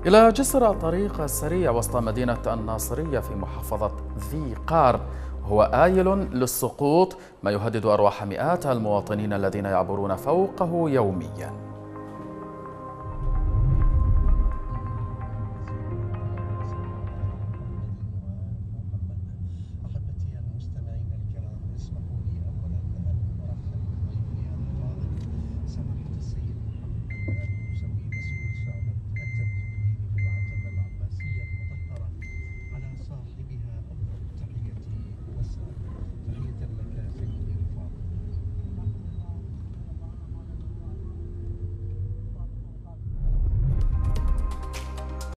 إلى جسر الطريق السريع وسط مدينة الناصرية في محافظة ذي قار، هو آيل للسقوط، ما يهدد أرواح مئات المواطنين الذين يعبرون فوقه يومياً.